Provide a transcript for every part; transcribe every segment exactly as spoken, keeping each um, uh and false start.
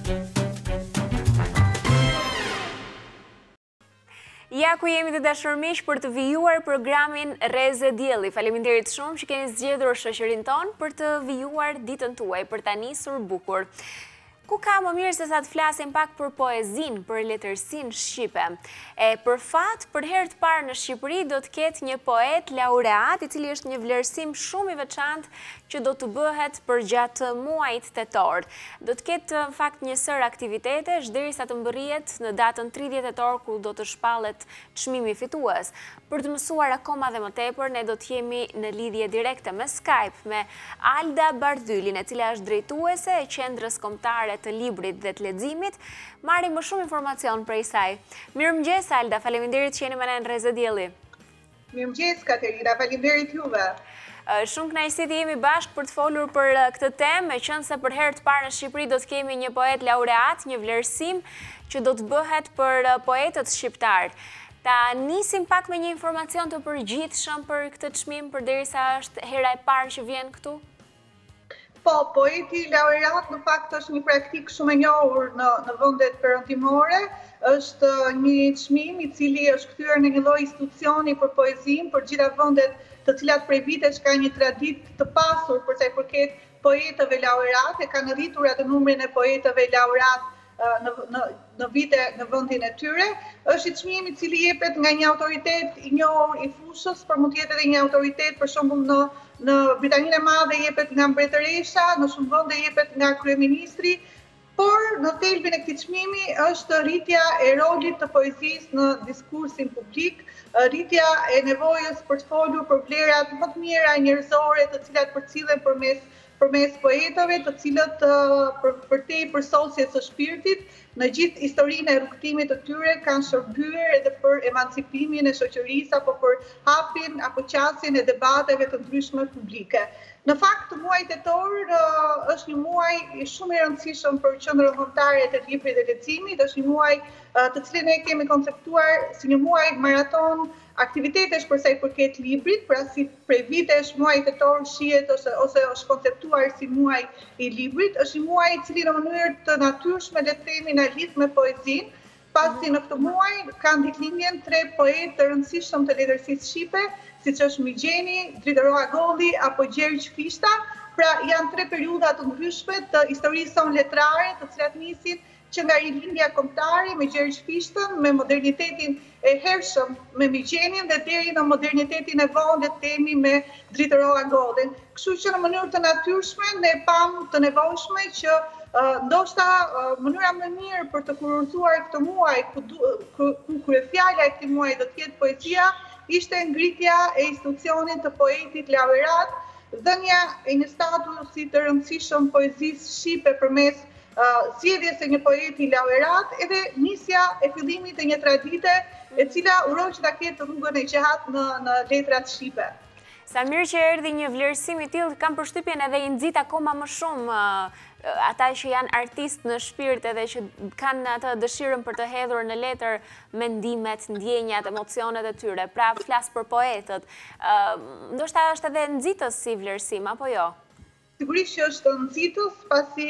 Ja ku jemi të dashur miq për të vijuar programin Rreze Dielli. Faleminderit shumë që keni zgjedhur shoqërinë tonë për të vijuar ditën tuaj, për ta nisur bukur. Ku ka më mirë se sa të flasim pak për poezinë, për letërsinë shqipe. E për fat, për herë të parë në Shqipëri do të ketë një poet laureat, i cili është një vlerësim shumë i veçantë që do të bëhet për gjatë muajit tetor. Do të ketë në fakt një sër aktivitetesh derisa të mbërrihet në datën tridhjetë tetor ku do të shpallet çmimi fitues. Për të mësuar akoma dhe më tepër, ne do të jemi në lidhje direkte me Skype me Alda Bardhyllin, e cila është drejtuese e Qendrës Kombëtare të Librit dhe të Leximit. Marrim më shumë informacion prej saj. Mirëmëngjes Alda, faleminderit që jeni me ne në Rreze Dielli. Mirëmëngjes Katerina, faleminderit juve. Shumë kënaqësi të jemi bashkë për të folur për këtë temë, me qenë se për herë të parë në Shqipëri do të kemi një poet laureat, një vlerësim që do të bëhet për poetët shqiptar. Ta nisim pak me një informacion të përgjithshëm për këtë çmim, përderisa është hera e parë që vjen këtu. Po, poeti laureat në fakt është një praktikë shumë e njohur në në vendet perëndimore, është një çmim i cili është kthyer në një lloj institucioni për poezinë për gjitha vendet të cilat prej vitesh ka një traditë të pasur për sa i përket poetëve laureat, e kanë rritur atë numrin e poetëve laureat në në në vite në vendin e tyre. Është një çmim i cili jepet nga një autoritet i njohur i fushës, por mund të jetë edhe një autoritet për shembull në në Britaninë e Madhe jepet nga mbretëresha, në shumë vende jepet nga kryeministri, por në thelbin e këtij çmimi është rritja e rolit të poezisë në diskursin publik, rritja e nevojës për të folur për vlerat më të mira njerëzore, të cilat përcillen përmes përmes poetëve, të cilët për, për te i përsosjes së shpirtit, në gjithë historinë e rrugtimit të tyre kanë shërbyer edhe për emancipimin e shoqërisë apo për hapjen apo qasjen e debateve të ndryshme publike. Në fakt, muaji tetor uh, është një muaj shumë i rëndësishëm për Qendrën Kombëtare të Librit dhe Leximit, është një muaj uh, të cilin ne kemi konceptuar si një muaj maraton aktivitetesh për sa i përket librit, pra si prej vitesh muaji tetor shihet ose ose është konceptuar si muaj i librit, është një muaj i cili në mënyrë të natyrshme le të themi na lidh me poezinë, pasi në këtë muaj kanë ditëlindjen tre poetë të rëndësishëm të letërsisë shqipe, siç është Migjeni, Dritoa Agolli apo Gjergj Fishta, pra janë tre periudha të ndryshme të historisë sonë letrare, të cilat nisin që nga rilindja kombëtare me Gjergj Fishtën, me modernitetin e hershëm me Migjenin dhe deri në modernitetin e vonë le të themi me Dritoa Agollin. Kështu që në mënyrë të natyrshme ne pam të nevojshme që uh, ndoshta uh, mënyra më e mirë për të kurorzuar këtë muaj, ku, ku, ku kryefjala e këtij muaji do të jetë poezia, ishte ngritja e institucionit të poetit laureat, dhënia e një statusi të rëndësishëm poezisë shqipe përmes Uh, zgjedhjes së një poeti laureat, edhe nisja e fillimit të një tradite e cila uroj që ta ketë rrugën e gjatë në në letrat shqipe. Sa mirë që erdhi një vlerësim i tillë, kam përshtypjen edhe i nxit akoma më shumë uh, ata që janë artistë në shpirt edhe që kanë atë dëshirën për të hedhur në letër mendimet, ndjenjat, emocionet e tyre. Pra flas për poetët. Uh, ndoshta është edhe nxitës si vlerësim apo jo? Sigurisht që është nxitës, pasi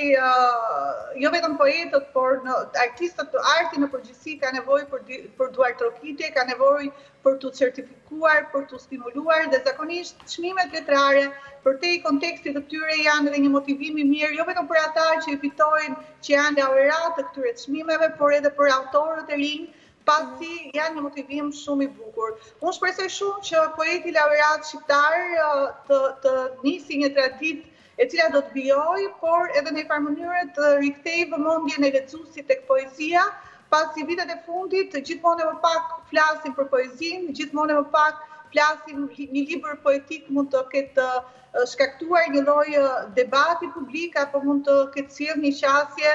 uh, jo vetëm poetët, por në, artistët të arti në përgjithësi ka nevojë për, për duartrokitje, ka nevojë për të certifikuar, për të stimuluar, dhe zakonisht çmimet letrare për te i kontekstit të tyre janë edhe një motivim i mirë, jo vetëm për ata që i fitojnë që janë laureatë të këtyre çmimeve, por edhe për autorët e rinj, pasi janë një motivim shumë i bukur. Unë shpresoj shumë që poeti laureat shqiptar të, të nisi një traditë e cila do të vijoj, por edhe në një farë mënyrë të rikthejë vëmendjen e lexuesit tek poezia, pasi vitet e fundit gjithmonë më pak flasim për poezinë, gjithmonë më pak flasim një libër poetik mund të ketë shkaktuar një lloj debati publik apo mund të ketë sjellë një qasje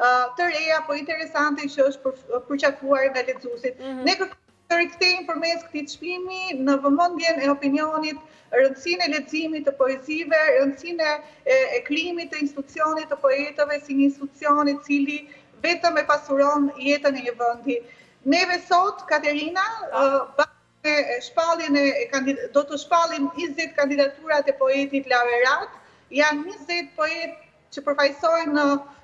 të reja apo interesante që është përqafuar nga lexuesit. Mm-hmm. Ne të rikthejmë përmes këtij çmimi në vëmendjen e opinionit rëndësinë e leximit të poezive, rëndësinë e, e krijimit të institucionit të poetëve si një institucion i cili vetëm e pasuron jetën e një vendi. Neve sot, Katerina, uh, e shpalljen e, e do të shpallim njëzet kandidaturat e poetit laureat, janë njëzet poet që përfaqësojnë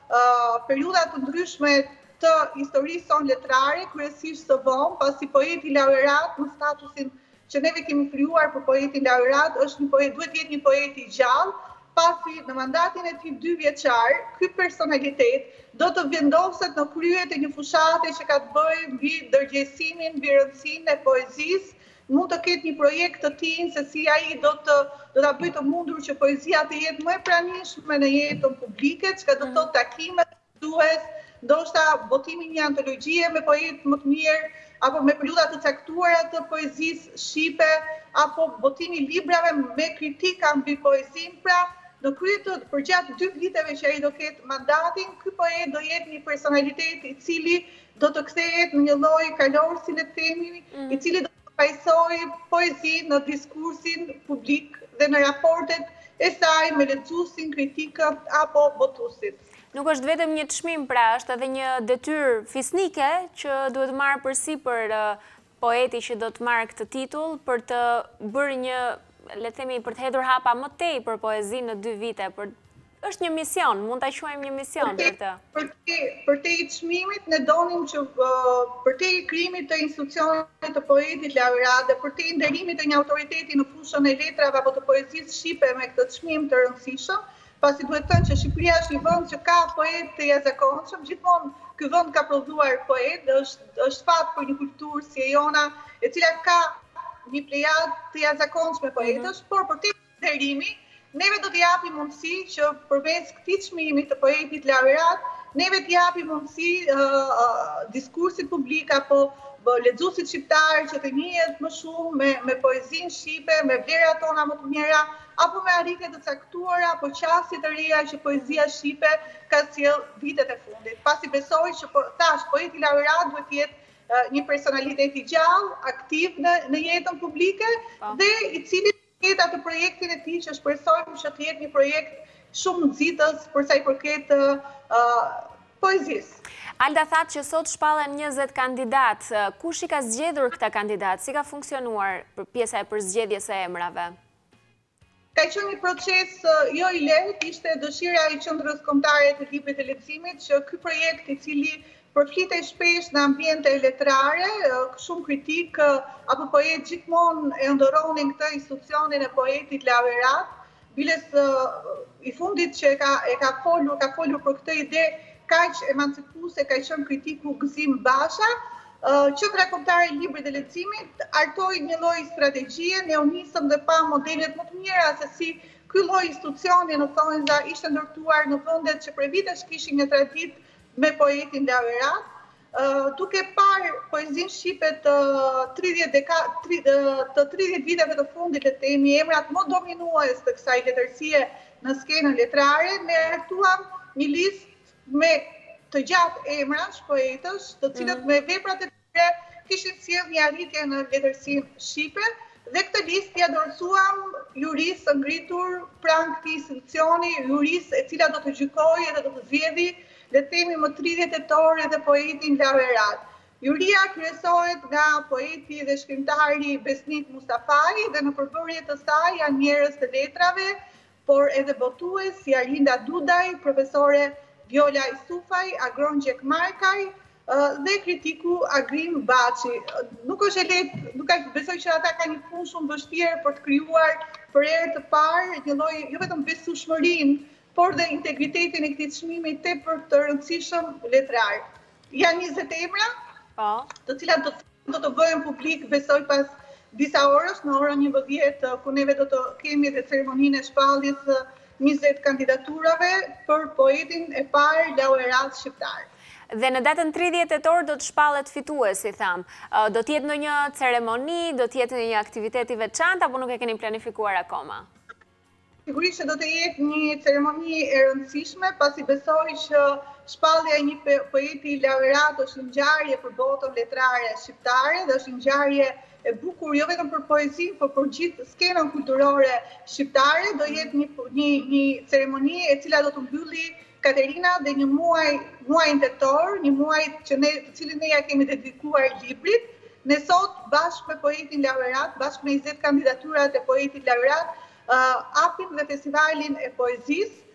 periudha të ndryshme të historisë sonë letrare, kryesisht të vonë, pasi poeti laureat në statusin që neve kemi krijuar për poetin laureat është një poet, duhet jetë një poet i gjallë, pasi në mandatin e tij dy vjeçar, ky personalitet do të vendoset në krye të një fushate që ka të bëjë mbi ndërgjegjësimin, mbi rëndësinë e poezisë, mund të ketë një projekt të tij se si ai do të do ta bëjë të mundur që poezia të jetë më e pranishme në jetën publike, çka do të thotë takime duhet, ndoshta botimi një antologjie me poetë më të mirë, apo me periudha të caktuara të poezisë shqipe, apo botimi librave me kritika mbi poezinë, pra në krye të përgjatë dy viteve që ai do ketë mandatin, ky poet do jetë një personalitet i cili do të kthehet në një lloj kalor, si le të themi, mm. i cili do të pajsoj poezinë në diskursin publik dhe në raportet e saj me lexuesin, kritikët apo botuesit. Nuk është vetëm një çmim, pra është edhe një detyrë fisnike që duhet marrë përsipër poeti që do të marrë këtë titull për të bërë një, le të themi, për të hedhur hapa më tej për poezinë në dy vite, për është një mision, mund ta quajmë një mision për të. Për te për te i çmimit ne donim që uh, për te i krijimit të institucionit të poetit laureat dhe për te i nderimit të një autoriteti në fushën e letrave apo të poezisë shqipe me këtë çmim të rëndësishëm, pasi duhet thënë që Shqipëria është një vend që ka poetë të jashtëzakonshëm, gjithmonë ky vend ka prodhuar poetë, është është fat për një kulturë si e jona, e cila ka një plejad të jashtëzakonshme poetësh, mm-hmm. por për te nderimi neve do t'i japim mundësi që përmes këtij çmimi të poetit laureat, neve t'i japim mundësi uh, uh, diskursit publik apo lexuesit shqiptar që të njihet më shumë me, me poezinë shqipe, me vlerat tona më të mira, apo me arritje të caktuara apo qasje të reja që poezia shqipe ka sjell vitet e fundit. Pasi besoj që po, tash poeti laureat duhet të jetë uh, një personalitet i gjallë, aktiv në, në jetën publike pa. Dhe i cili jetë atë projektin e tij që shpresojmë që të jetë një projekt shumë nxitës për sa i përket uh, poezisë. Alda thatë që sot shpallen njëzet kandidat. Kush i ka zgjedhur këta kandidat? Si ka funksionuar për pjesa e përzgjedhjes së emrave? Ka qenë një proces uh, jo i lehtë, ishte dëshira e Qendrës Kombëtare të Librit të Leximit që ky projekt i cili përflitej shpesh në ambiente letrare, shumë kritik, apo poet gjithmonë e ndoronin këtë institucionin e poetit laureat, biles i fundit që e ka, e ka folur, ka folur për këtë ide kaq emancipuese, ka qenë kritiku Gëzim Basha, Qendra Kombëtare e Librit të Leximit artoi një lloj strategjie, ne u nisëm dhe pa modelet më të mira se si ky lloj institucioni në thonjza ishte ndërtuar në vendet që prej vitesh kishin një traditë me poetin laureat, uh, duke parë poezinë shqipe të tridhjetë deka, të tridhjetë viteve të fundit, le të themi, emrat më dominues të kësaj letërsie në skenën letrare, ne hartuam një listë me të gjatë emrash poetësh, të cilët mm. me veprat e tyre kishin sjellë një arritje në letërsinë shqipe, dhe këtë listë ja dorësuam jurisë ngritur pranë këtij institucioni, jurisë e cila do të gjykojë dhe do të zgjedhë le të themi më tridhjetë tetore dhe poetin laureat. Juria kryesohet nga poeti dhe shkrimtari Besnik Mustafai dhe në përbërje të saj janë njerëz të letrave, por edhe botues si Arlinda Dudaj, profesore Viola Isufaj, Agron Gjek Markaj dhe kritiku Agrim Baçi. Nuk është e lehtë, nuk ka besoj që ata kanë një punë shumë vështirë për të krijuar për herë të parë një lloj jo vetëm besueshmërinë, por dhe integritetin e këtij çmimi tepër të rëndësishëm letrar. Janë njëzet emra, po, të cilat do të, do të bëhen publik besoj pas disa orësh, në orën njëmbëdhjetë, ku neve do të kemi dhe ceremoninë e shpalljes njëzet kandidaturave për poetin e parë laureat shqiptar. Dhe në datën tridhjetë tetor do të shpallet fituesi, tham. Do të jetë ndonjë ceremoni, do të jetë një aktivitet i veçantë apo nuk e keni planifikuar akoma? Sigurisht që do të jetë një ceremoni e rëndësishme, pasi besoj që shpallja e një poeti laureat është një ngjarje për botën letrare shqiptare dhe është një ngjarje e bukur jo vetëm për poezinë, por për gjithë skenën kulturore shqiptare. Do jetë një një një ceremoni e cila do të mbylli Katerina dhe një muaj muajin tetor, një muaj që ne të cilin ne ja kemi dedikuar librit. Ne sot bashkë me poetin laureat, bashkë me njëzet kandidaturat e poetit laureat, Uh, apim dhe festivalin e poezisë,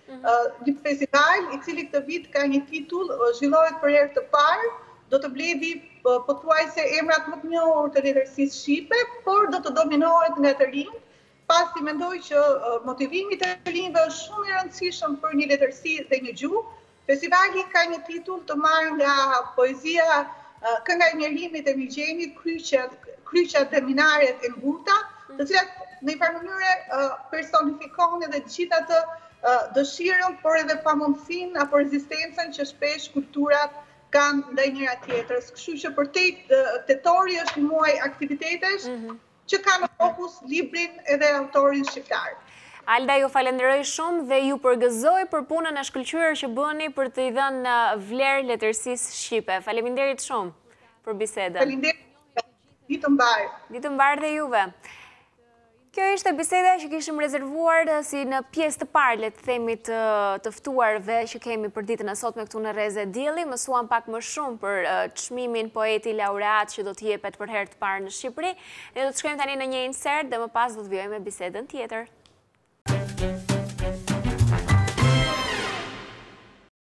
një festival i cili këtë vit ka një titull, zhvillohet për herë të parë, do të mbledhë pothuajse emrat më të njohur të letërsisë shqipe, por do të dominohet nga të rinj, pasi mendoj që motivimi të rinjve është shumë i rëndësishëm për një letërsi dhe një gjuhë. Festivali ka një titull të marrë nga poezia Kënga e njerimit e Migjenit, Kryqat dhe minaret e ngurta, të cilat në një farë mënyrë personifikon edhe të gjitha të dëshirën, por edhe pamundësinë apo rezistencën që shpesh kulturat kanë ndaj njëra tjetrës. Kështu që për te tetori është një muaj aktivitetesh që ka në fokus librin edhe autorin shqiptar. Alda, ju falenderoj shumë dhe ju përgëzoj për punën e shkëlqyer që bëni për të i dhënë vlerë letërsisë shqipe. Faleminderit shumë për bisedën. Faleminderit, ditë mbar. Ditë mbar dhe juve. Kjo ishte biseda që kishim rezervuar si në pjesë të parë, le të themi, të ftuarve që kemi për ditën e sotme këtu në Reze Dielli. Mësuam pak më shumë për çmimin poeti laureat që do të jepet për herë të parë në Shqipëri. Ne do të shkojmë tani në një insert dhe më pas do të vijojmë me bisedën tjetër.